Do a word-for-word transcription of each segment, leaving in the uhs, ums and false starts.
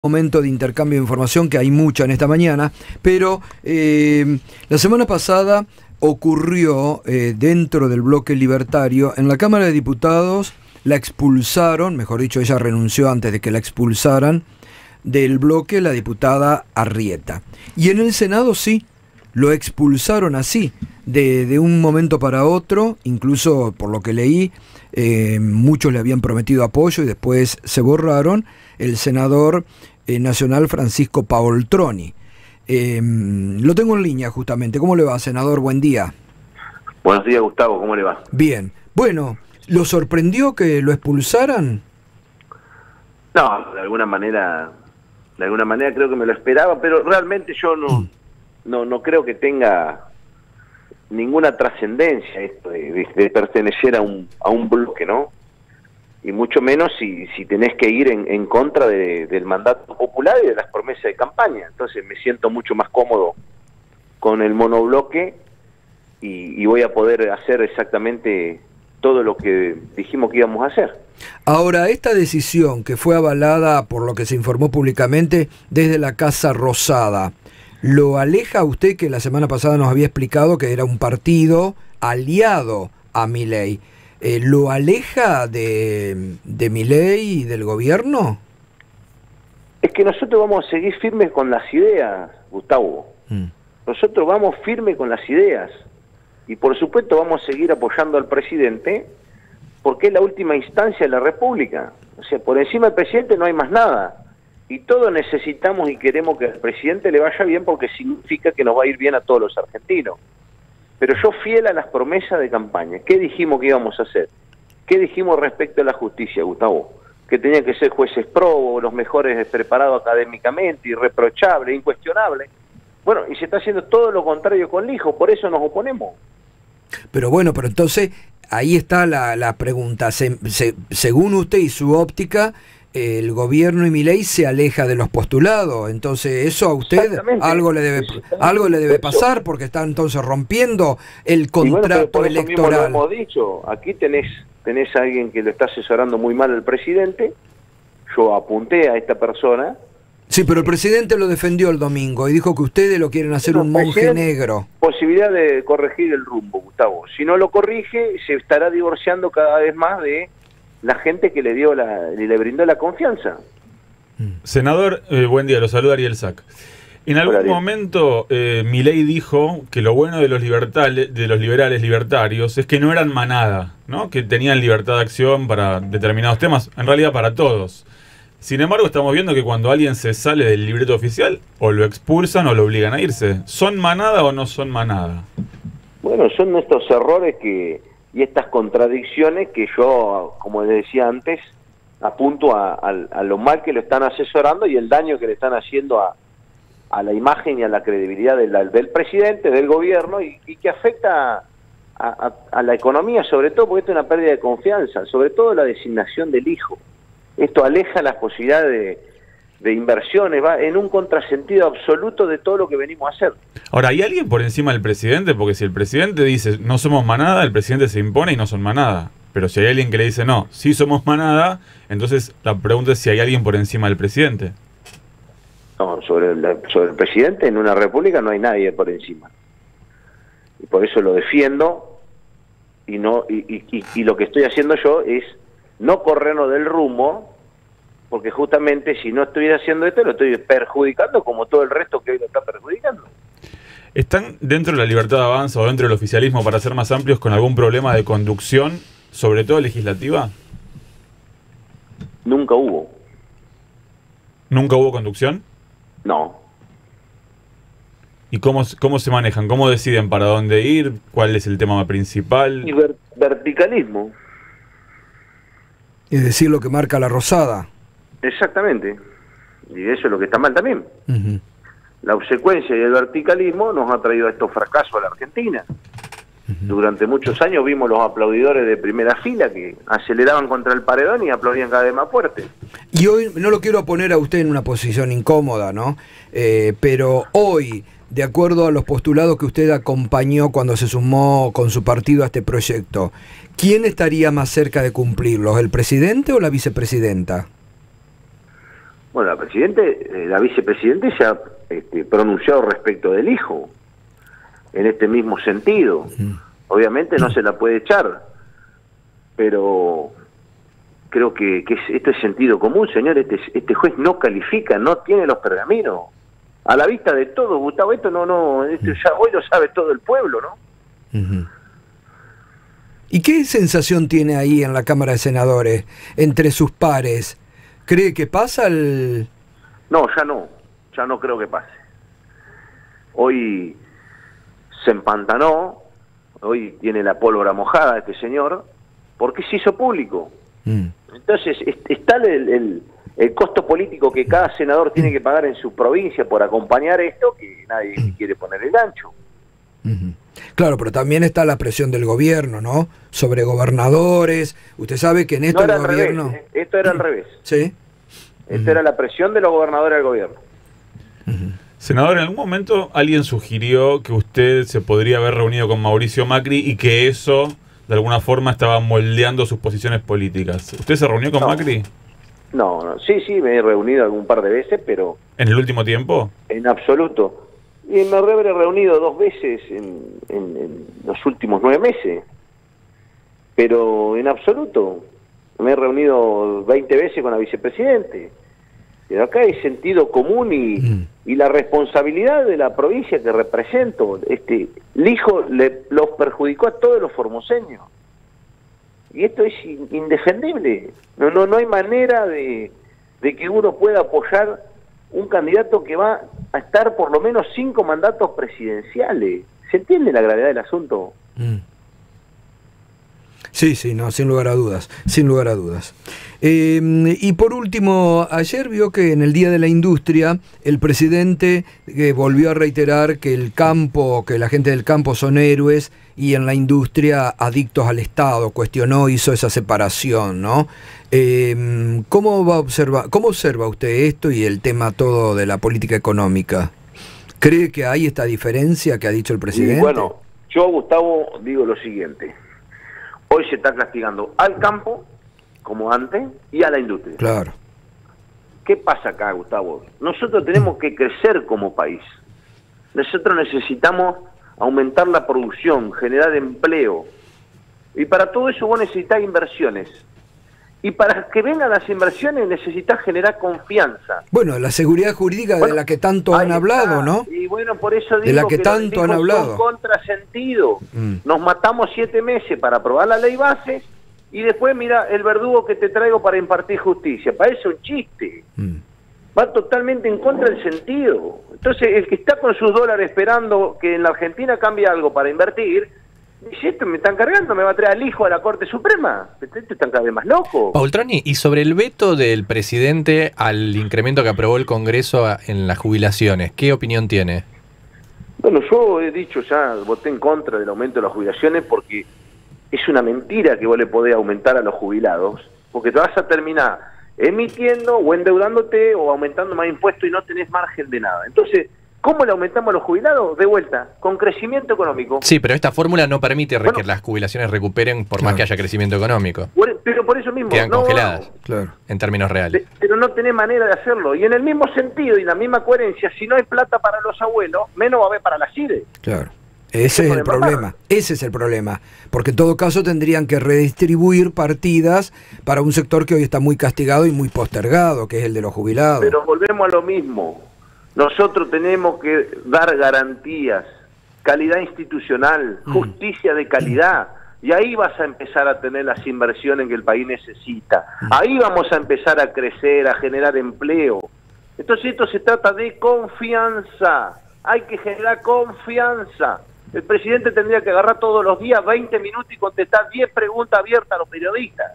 Momento de intercambio de información, que hay mucha en esta mañana, pero eh, la semana pasada ocurrió eh, dentro del bloque libertario, en la Cámara de Diputados la expulsaron, mejor dicho, ella renunció antes de que la expulsaran, del bloque la diputada Arrieta. Y en el Senado sí, lo expulsaron así, de, de un momento para otro, incluso por lo que leí, eh, muchos le habían prometido apoyo y después se borraron. El senador eh, nacional Francisco Paoltroni. Eh, lo tengo en línea justamente. ¿Cómo le va, senador? Buen día. Buenos días, Gustavo. ¿Cómo le va? Bien. Bueno, ¿lo sorprendió que lo expulsaran? No, de alguna manera, de alguna manera creo que me lo esperaba, pero realmente yo no, no, no creo que tenga ninguna trascendencia esto de, de, de pertenecer a un, a un bloque, ¿no? Y mucho menos si, si tenés que ir en, en contra de, del mandato popular y de las promesas de campaña. Entonces me siento mucho más cómodo con el monobloque y, y voy a poder hacer exactamente todo lo que dijimos que íbamos a hacer. Ahora, esta decisión que fue avalada por lo que se informó públicamente desde la Casa Rosada, ¿lo aleja a usted, que la semana pasada nos había explicado que era un partido aliado a Milei? Eh, ¿Lo aleja de, de Milei y del gobierno? Es que nosotros vamos a seguir firmes con las ideas, Gustavo. Mm. Nosotros vamos firmes con las ideas. Y por supuesto vamos a seguir apoyando al presidente, porque es la última instancia de la República. O sea, por encima del presidente no hay más nada. Y todos necesitamos y queremos que al presidente le vaya bien, porque significa que nos va a ir bien a todos los argentinos. Pero yo fiel a las promesas de campaña. ¿Qué dijimos que íbamos a hacer? ¿Qué dijimos respecto a la justicia, Gustavo? Que tenían que ser jueces probos, los mejores preparados académicamente, irreprochables, incuestionables. Bueno, y se está haciendo todo lo contrario con Lijo, por eso nos oponemos. Pero bueno, pero entonces ahí está la, la pregunta. Se, se, según usted y su óptica, el gobierno y Milei se aleja de los postulados, entonces eso a usted algo le debe algo le debe pasar, porque está entonces rompiendo el contrato y bueno, por eso electoral. Mismo lo hemos dicho, aquí tenés tenés a alguien que lo está asesorando muy mal al presidente. Yo apunté a esta persona. Sí, pero el presidente lo defendió el domingo y dijo que ustedes lo quieren hacer no, un monje negro. Posibilidad de corregir el rumbo, Gustavo. Si no lo corrige, se estará divorciando cada vez más de la gente que le dio la, le brindó la confianza. Senador, eh, buen día, lo saluda Ariel Sack. En algún Hola, momento eh, Milei dijo que lo bueno de los libertales, de los liberales libertarios es que no eran manada, ¿no? Que tenían libertad de acción para determinados temas, en realidad para todos. Sin embargo, estamos viendo que cuando alguien se sale del libreto oficial, o lo expulsan o lo obligan a irse. ¿Son manada o no son manada? Bueno, son estos errores que y estas contradicciones que yo, como les decía antes, apunto a, a, a lo mal que lo están asesorando y el daño que le están haciendo a, a la imagen y a la credibilidad de la, del presidente, del gobierno, y, y que afecta a, a, a la economía, sobre todo porque esto es una pérdida de confianza, sobre todo la designación del hijo. Esto aleja las posibilidades de, de inversiones, va en un contrasentido absoluto de todo lo que venimos a hacer. Ahora, ¿hay alguien por encima del presidente? Porque si el presidente dice no somos manada, el presidente se impone y no son manada. Pero si hay alguien que le dice no, sí somos manada, entonces la pregunta es si hay alguien por encima del presidente. No, sobre el, sobre el presidente en una república no hay nadie por encima. Y por eso lo defiendo y, no, y, y, y, y lo que estoy haciendo yo es no corrernos del rumbo, porque justamente si no estuviera haciendo esto lo estoy perjudicando como todo el resto que hoy lo está perjudicando. ¿Están dentro de la Libertad de Avanza o dentro del oficialismo, para ser más amplios, con algún problema de conducción, sobre todo legislativa? Nunca hubo. ¿Nunca hubo conducción? No. ¿Y cómo, cómo se manejan? ¿Cómo deciden para dónde ir? ¿Cuál es el tema principal? Y ver, verticalismo. Es decir, lo que marca la Rosada. Exactamente. Y eso es lo que está mal también. Uh-huh. La obsecuencia y el verticalismo nos ha traído a estos fracasos a la Argentina. Uh-huh. Durante muchos años vimos los aplaudidores de primera fila que aceleraban contra el paredón y aplaudían cada vez más fuerte. Y hoy, no lo quiero poner a usted en una posición incómoda, ¿no? Eh, pero hoy, de acuerdo a los postulados que usted acompañó cuando se sumó con su partido a este proyecto, ¿quién estaría más cerca de cumplirlos, el presidente o la vicepresidenta? Bueno, la presidente, eh, la vicepresidente se ha este, pronunciado respecto del hijo, en este mismo sentido. Mm. Obviamente no se la puede echar, pero creo que, que esto es sentido común, señor. Este, este juez no califica, no tiene los pergaminos. A la vista de todo, Gustavo, esto no, no, esto ya hoy lo sabe todo el pueblo, ¿no? Uh-huh. ¿Y qué sensación tiene ahí en la Cámara de Senadores, entre sus pares? ¿Cree que pasa el...? No, ya no, ya no creo que pase. Hoy se empantanó, hoy tiene la pólvora mojada este señor, porque se hizo público. Mm. Entonces, está el, el, el costo político que cada senador tiene que pagar en su provincia por acompañar esto, que nadie quiere poner el gancho. Uh-huh. Claro, pero también está la presión del gobierno, ¿no? Sobre gobernadores. Usted sabe que en esto no el gobierno... Revés, ¿eh? Esto era al revés. Sí. Esto uh-huh. era la presión de los gobernadores al gobierno. Uh-huh. Senador, ¿en algún momento alguien sugirió que usted se podría haber reunido con Mauricio Macri y que eso, de alguna forma, estaba moldeando sus posiciones políticas? ¿Usted se reunió con no. Macri? No, no, sí, sí, me he reunido algún par de veces, pero... ¿En el último tiempo? En absoluto. Y me habré reunido dos veces en, en, en los últimos nueve meses. Pero en absoluto. Me he reunido veinte veces con la vicepresidente. Pero acá hay sentido común y, mm. y la responsabilidad de la provincia que represento. Este, el hijo le, los perjudicó a todos los formoseños. Y esto es indefendible. No, no, no hay manera de, de que uno pueda apoyar un candidato que va a estar por lo menos cinco mandatos presidenciales. ¿Se entiende la gravedad del asunto? Mm. Sí, sí, no, sin lugar a dudas, sin lugar a dudas. Eh, y por último, ayer vio que en el Día de la Industria el presidente eh, volvió a reiterar que el campo, que la gente del campo son héroes y en la industria adictos al Estado. Cuestionó, hizo esa separación, ¿no? Eh, ¿cómo va a observar, cómo observa usted esto y el tema todo de la política económica? ¿Cree que hay esta diferencia que ha dicho el presidente? Y bueno, yo, Gustavo, digo lo siguiente. Hoy se está castigando al campo, como antes, y a la industria. Claro. ¿Qué pasa acá, Gustavo? Nosotros tenemos que crecer como país. Nosotros necesitamos aumentar la producción, generar empleo. Y para todo eso vos necesitas inversiones. Y para que vengan las inversiones necesitas generar confianza. Bueno, la seguridad jurídica bueno, de la que tanto han hablado, está. ¿no? Y bueno, por eso digo de la que, que tanto han hablado. Son contrasentido. Mm. Nos matamos siete meses para aprobar la ley base y después mira el verdugo que te traigo para impartir justicia. Parece un chiste. Mm. Va totalmente en contra del sentido. Entonces, el que está con sus dólares esperando que en la Argentina cambie algo para invertir, dice, esto me están cargando, me va a traer al hijo a la Corte Suprema. Esto están cada vez más locos. Paultroni, y sobre el veto del presidente al incremento que aprobó el Congreso en las jubilaciones, ¿qué opinión tiene? Bueno, yo he dicho ya, voté en contra del aumento de las jubilaciones porque es una mentira que vos le podés aumentar a los jubilados, porque te vas a terminar emitiendo o endeudándote o aumentando más impuestos y no tenés margen de nada. Entonces, ¿cómo le aumentamos a los jubilados? De vuelta, con crecimiento económico. Sí, pero esta fórmula no permite bueno, que las jubilaciones recuperen por claro. más que haya crecimiento económico. Pero por eso mismo... Quedan no, congeladas, no, claro. en términos reales. Pero no tenés manera de hacerlo. Y en el mismo sentido y la misma coherencia, si no hay plata para los abuelos, menos va a haber para las C I D E. Claro. Ese es el problema, ese es el problema, porque en todo caso tendrían que redistribuir partidas para un sector que hoy está muy castigado y muy postergado, que es el de los jubilados. Pero volvemos a lo mismo, nosotros tenemos que dar garantías, calidad institucional, justicia de calidad, y ahí vas a empezar a tener las inversiones que el país necesita, ahí vamos a empezar a crecer, a generar empleo. Entonces esto se trata de confianza, hay que generar confianza. El presidente tendría que agarrar todos los días veinte minutos y contestar diez preguntas abiertas a los periodistas.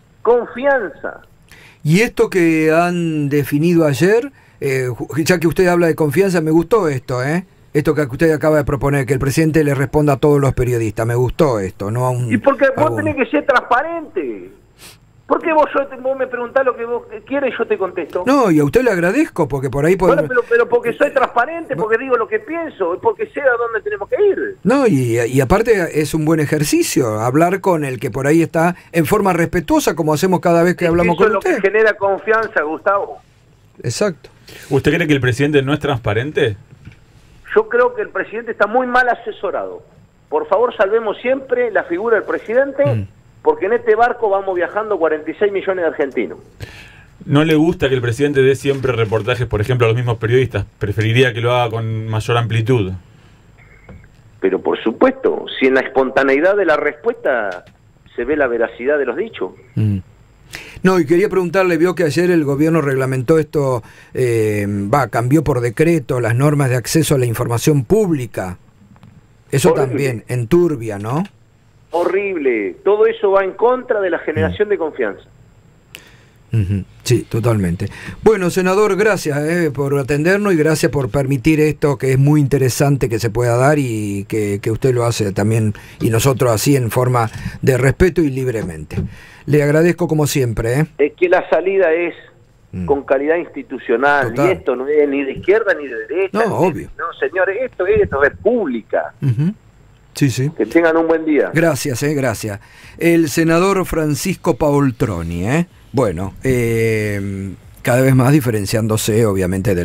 Confianza. Y esto que han definido ayer, eh, ya que usted habla de confianza, me gustó esto, ¿eh? Esto que usted acaba de proponer, que el presidente le responda a todos los periodistas, me gustó esto, no a un... Y porque vos tenés que ser transparente. ¿Por qué vos, yo te, vos me preguntás lo que vos quieres y yo te contesto? No, y a usted le agradezco, porque por ahí... Podemos... Bueno, pero, pero porque soy transparente, porque digo lo que pienso, porque sé a dónde tenemos que ir. No, y, y aparte es un buen ejercicio, hablar con el que por ahí está en forma respetuosa, como hacemos cada vez que hablamos con usted. Eso es lo que genera confianza, Gustavo. exacto. ¿Usted cree que el presidente no es transparente? Yo creo que el presidente está muy mal asesorado. Por favor, salvemos siempre la figura del presidente, mm. porque en este barco vamos viajando cuarenta y seis millones de argentinos. ¿No le gusta que el presidente dé siempre reportajes, por ejemplo, a los mismos periodistas? ¿Preferiría que lo haga con mayor amplitud? Pero por supuesto, si en la espontaneidad de la respuesta se ve la veracidad de los dichos. Mm. No, y quería preguntarle, vio que ayer el gobierno reglamentó esto, eh, va, cambió por decreto las normas de acceso a la información pública. Eso horrible. También, enturbia, ¿no? Horrible. Todo eso va en contra de la generación mm. de confianza. Uh-huh. Sí, totalmente. Bueno, senador, gracias eh, por atendernos y gracias por permitir esto que es muy interesante que se pueda dar y que, que usted lo hace también y nosotros así en forma de respeto y libremente. Le agradezco como siempre. ¿eh? Es que la salida es mm. con calidad institucional. Total. Y esto no es ni de izquierda ni de derecha. No, obvio. No, señores, esto es república. Uh-huh. Sí, sí. Que tengan un buen día. Gracias, eh, gracias. El senador Francisco Paoltroni, ¿eh? Bueno, eh, cada vez más diferenciándose obviamente de